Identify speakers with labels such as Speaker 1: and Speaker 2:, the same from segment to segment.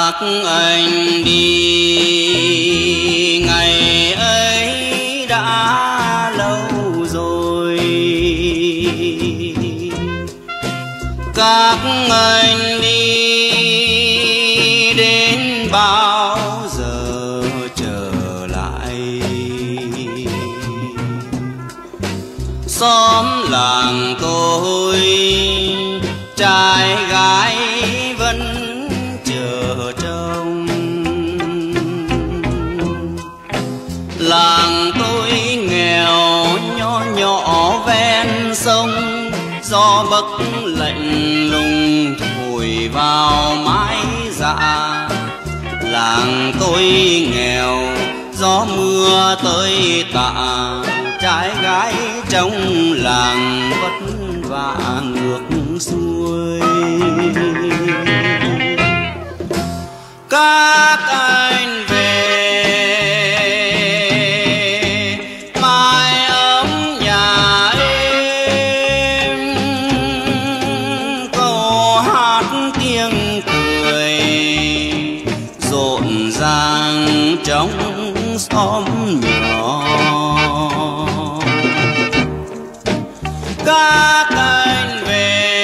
Speaker 1: Các anh đi ngày ấy đã lâu rồi, các anh đi đến bao giờ trở lại. Xóm làng tôi trai gái vẫn chờ trông. Làng tôi nghèo nhỏ nhỏ ven sông, gió bấc lạnh lùng thổi vào mái dạ. Làng tôi nghèo gió mưa tới tạ, trai gái trong làng vất vả ngược xuôi. Các anh về mái ấm nhà êm, câu hát tiếng cười rộn ràng trong xóm nhỏ. Các anh về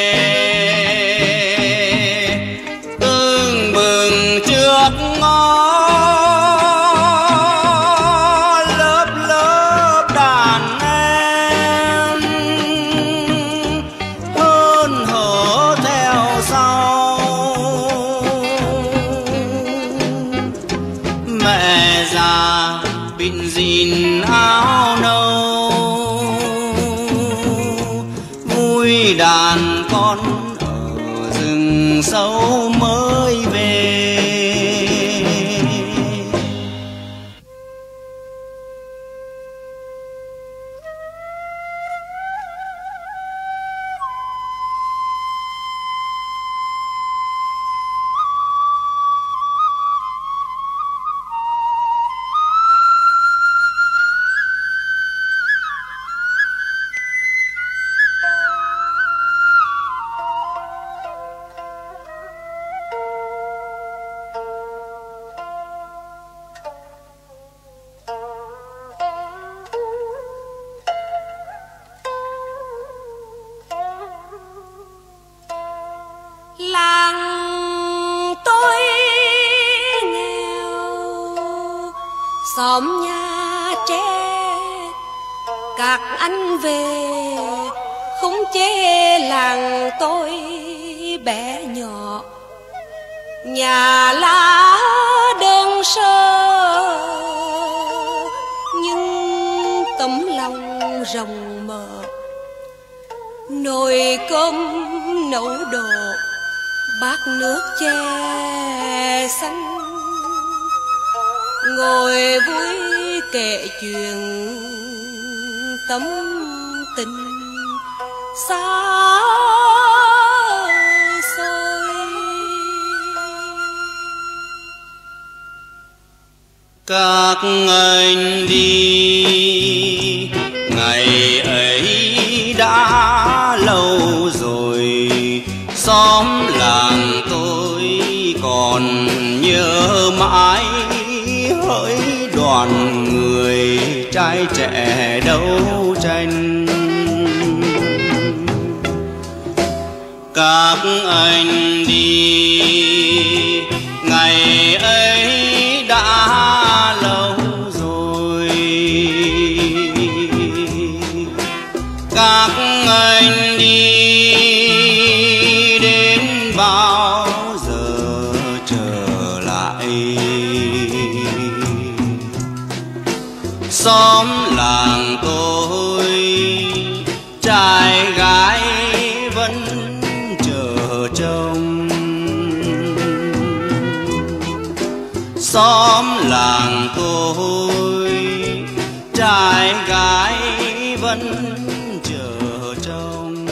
Speaker 1: tưng bừng trước ngõ, lớp lớp đàn em hớn hở theo sau. Mẹ già bịn dìn áo nâu, vui đàn con ở rừng sâu mới về.
Speaker 2: Làng tôi nghèo xóm nhà tre, các anh về không chê làng tôi bé nhỏ. Nhà lá đơn sơ nhưng tấm lòng rộng mở, nồi cơm nấu đồ bát nước chè xanh, ngồi vui kể chuyện tâm tình xa xôi.
Speaker 1: Các anh đi ngày ấy đã lâu rồi, xóm làng tôi còn nhớ mãi hỡi đoàn người trai trẻ đấu tranh. Các anh đi ngày ấy đã lâu rồi, các anh đi đến bao giờ trở lại. Xóm làng tôi trai gái vẫn chờ trông. Xóm làng tôi trai gái vẫn chờ trông.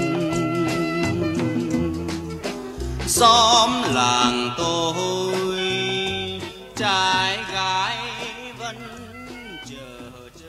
Speaker 1: Xóm làng tôi trai gái vẫn chờ trông.